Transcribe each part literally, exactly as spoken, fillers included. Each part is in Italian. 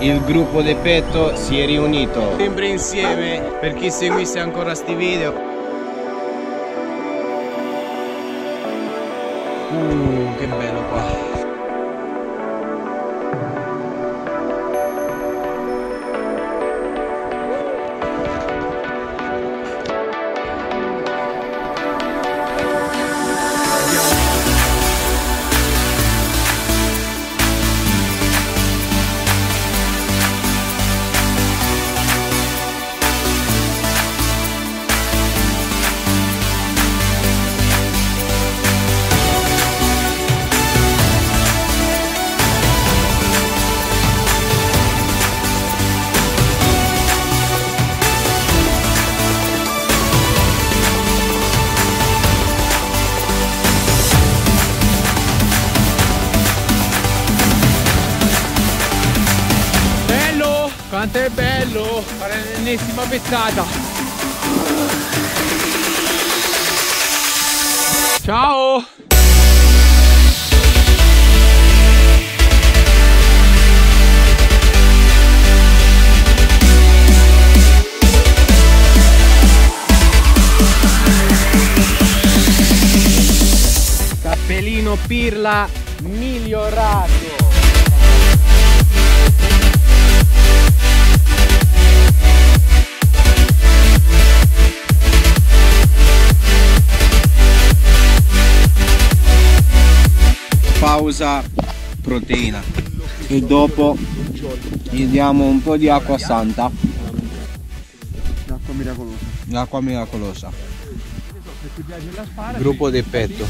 il gruppo De Petto si è riunito sempre insieme. Per chi seguisse ancora sti video, uh, che bello qua. Quanto è bello fare l'ennesima pezzata. Ciao! Cappellino Pirla migliorato. Pausa proteina e dopo gli diamo un po' di acqua santa, L'acqua miracolosa. l'acqua miracolosa. Gruppo De Petto.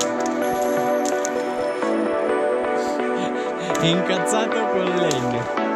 Incazzato con legno.